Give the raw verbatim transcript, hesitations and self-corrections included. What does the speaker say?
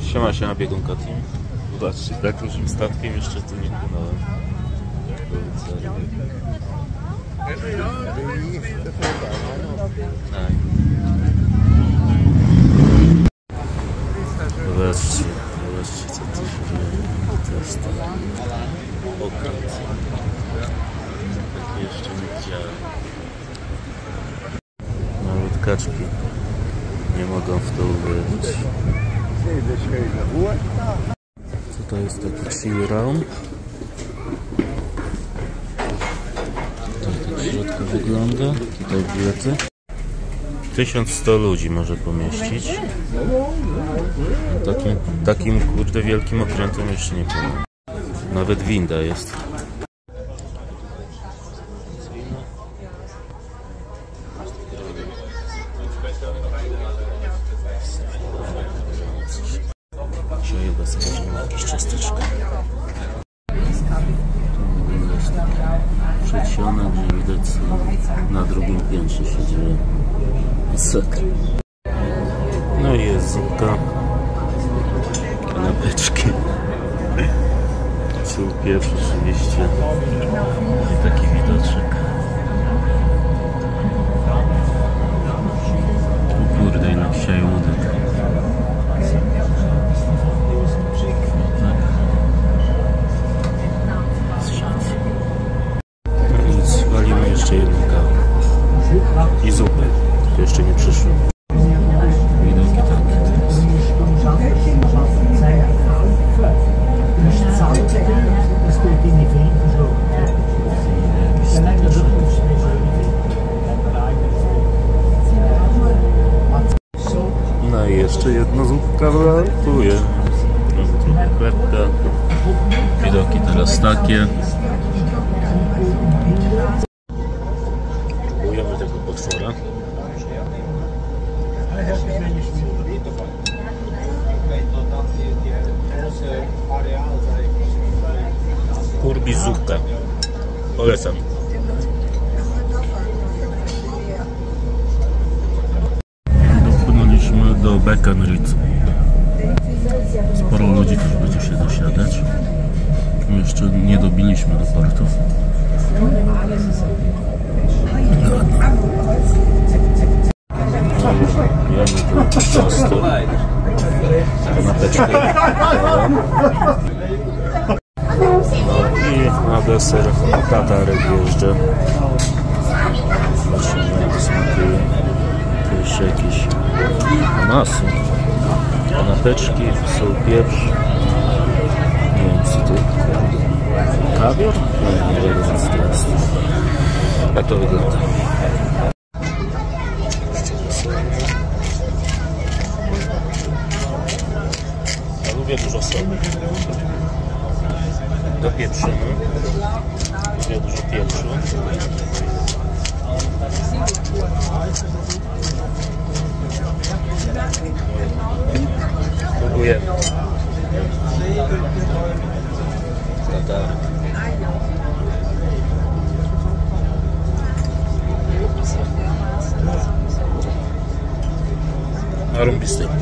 Siema, siema, biegunka team. Zobaczcie, tak dużym statkiem jeszcze tu nie płynąłem. Zobaczcie, zobaczcie co tu się dzieje. To jest okręt. Tak jeszcze nie widziałem. Nawet kaczki nie mogą w to uwierzyć. Tutaj jest taki chill round. Tutaj tak w środku wygląda. Tutaj bilety. tysiąc sto ludzi może pomieścić. Takim, takim kurde wielkim okrętem jeszcze nie płynął. Nawet winda jest. Dzisiaj chyba sprawdzimy jakieś ciasteczka. Tu jest przecione, gdzie widać na drugim piętrze się dzieje masakra. No i jest zupka, kanapeczki, sól, pieprz oczywiście i taki widoczek. O kurde, ile dzisiaj łódek. No nic, walimy jeszcze jedną kawę i zupę, to jeszcze nie przyszło. Widoki takie to jest. No i jeszcze jedna zupka wylatuje. Trochę chlebka. Widoki teraz takie. Próbujemy tego potwora. Kurbi zupka. Polecam. Dopłynęliśmy do Beckenried. Sporo ludzi też będzie się dosiadać. Jeszcze nie dobiliśmy do portu. Jemy tu ciasto. Kanapeczkę. I na deser tatarek jeżdżę. Zobaczymy jak to smakuje. Tu jeszcze jakieś masy. Kanapeczki, sól, pieprz. Nie wiem co tu. Kawior? Nie, nie wiem co to jest. Jak to wygląda? Ja lubię dużo soli. Do pieprzyny. Lubię dużo pieprzu. Próbujemy. Tatar. Arąbisty.